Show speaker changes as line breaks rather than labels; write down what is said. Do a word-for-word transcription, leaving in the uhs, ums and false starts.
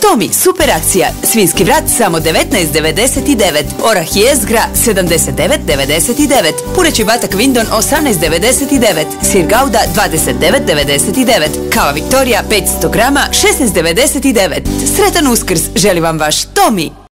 Tomi, super akcija. Svinjski vrat samo devetnaest devedeset devet. Orah jezgra sedamdeset devet devedeset devet. Pureći batak Vindon osamnaest devedeset devet. Sir Gouda dvadeset devet devedeset devet. Kava Viktorija petsto grama šesnaest devedeset devet. Sretan Uskrs želi vam vaš Tomi.